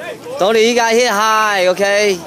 Tony, you got hit high, okay?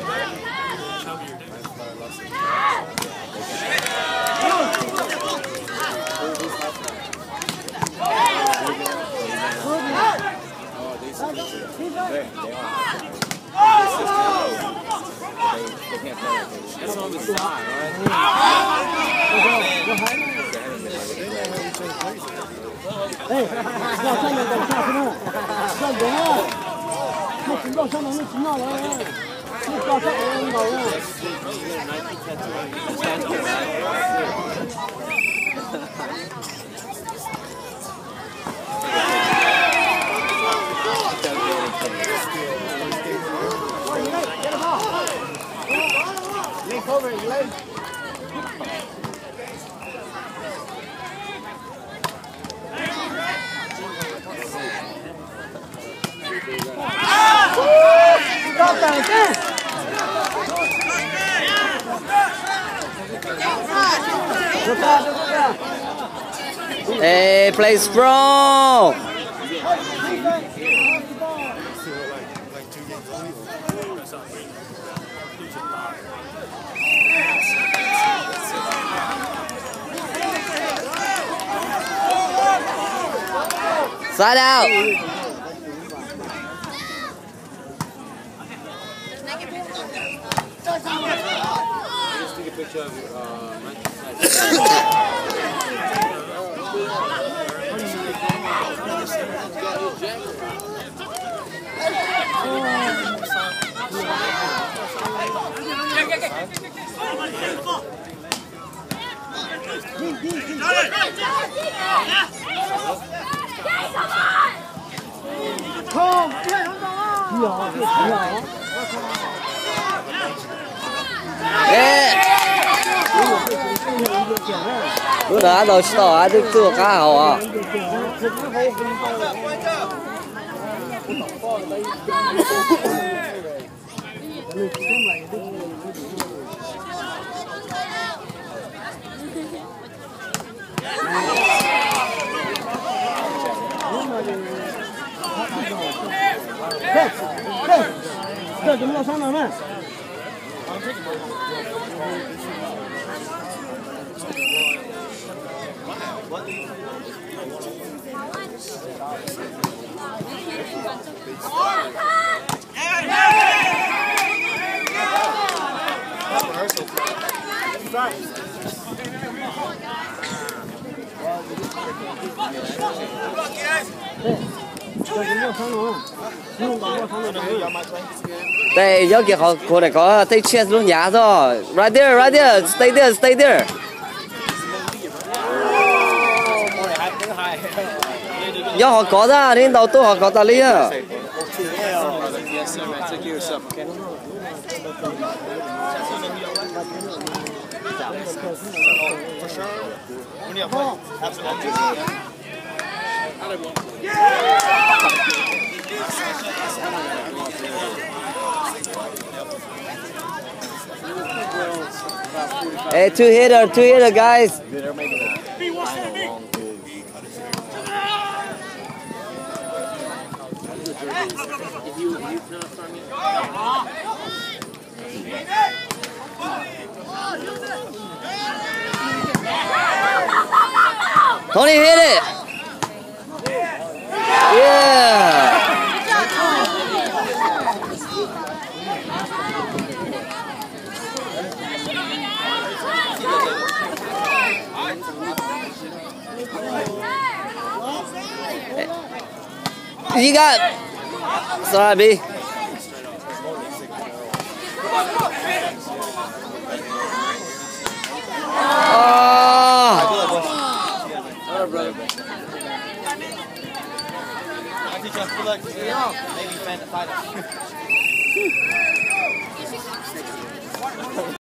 Hey, play strong. Side out. Bữa đó đâu tỏ được chưa cá hậu à? Đây, nhớ kìa họ cô này có take chance luôn nhá rồi. Right there, stay there. Do họ có ra đến đầu tôi họ có tà lý à. Hey, two hitter, guys. Tony hit it. Yeah. You got. Sorry, B. Oh.